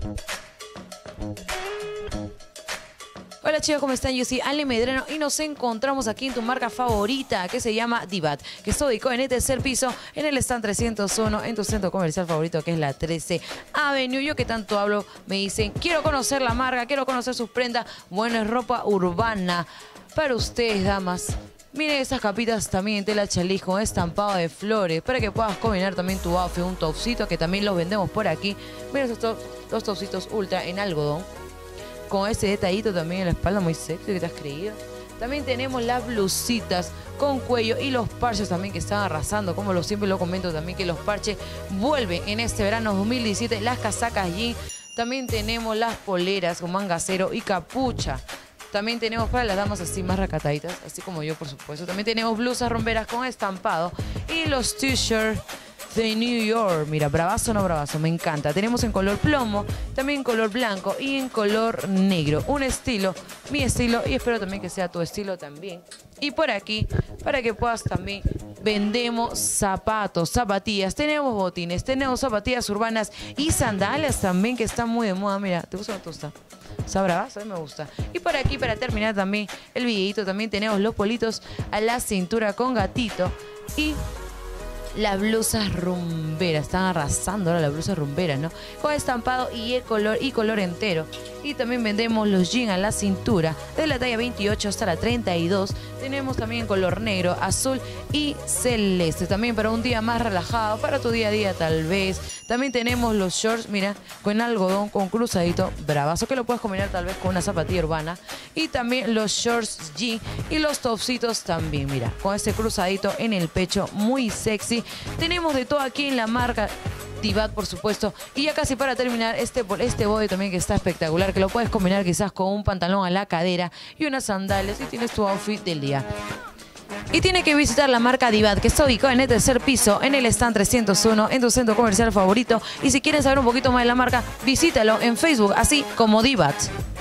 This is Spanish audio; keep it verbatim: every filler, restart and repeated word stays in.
Hola chicos, ¿cómo están? Yo soy Ale Medrano y nos encontramos aquí en tu marca favorita que se llama Divat, que se ubicó en el tercer piso en el stand trescientos uno en tu centro comercial favorito que es la trece Avenue. Yo que tanto hablo me dicen, quiero conocer la marca, quiero conocer sus prendas. Bueno, es ropa urbana para ustedes, damas. Miren esas capitas también en tela chalí con estampado de flores para que puedas combinar también tu outfit, un topcito que también los vendemos por aquí. Miren estos dos topsitos ultra en algodón con ese detallito también en la espalda muy sexy que te has creído. También tenemos las blusitas con cuello y los parches también que están arrasando, como lo siempre lo comento también que los parches vuelven en este verano dos mil diecisiete, las casacas jean. También tenemos las poleras con manga cero y capucha. También tenemos para las damas así más recataditas, así como yo por supuesto. También tenemos blusas romperas con estampado y los t-shirts de New York. Mira, bravazo o no bravazo, me encanta. Tenemos en color plomo, también en color blanco y en color negro. Un estilo, mi estilo y espero también que sea tu estilo también. Y por aquí, para que puedas también, vendemos zapatos, zapatillas, tenemos botines, tenemos zapatillas urbanas y sandalias también que están muy de moda. Mira, ¿te gusta o no te gusta? Está bravazo, a mí me gusta. Y por aquí, para terminar también el videito, también tenemos los politos a la cintura con gatito y las blusas rumberas. Están arrasando ahora las blusas rumberas, ¿no? Con estampado y el color y color entero. Y también vendemos los jeans a la cintura de la talla veintiocho hasta la treinta y dos. Tenemos también color negro, azul y celeste. También para un día más relajado, para tu día a día tal vez. También tenemos los shorts, mira, con algodón, con cruzadito, bravazo, que lo puedes combinar tal vez con una zapatilla urbana. Y también los shorts jean y los topsitos también, mira, con ese cruzadito en el pecho, muy sexy. Tenemos de todo aquí en la marca Divat, por supuesto. Y ya casi para terminar, este, este body también que está espectacular, que lo puedes combinar quizás con un pantalón a la cadera y unas sandalias y tienes tu outfit del día. Y tiene que visitar la marca Divat, que está ubicada en el tercer piso, en el stand trescientos uno, en tu centro comercial favorito. Y si quieres saber un poquito más de la marca, visítalo en Facebook, así como Divat.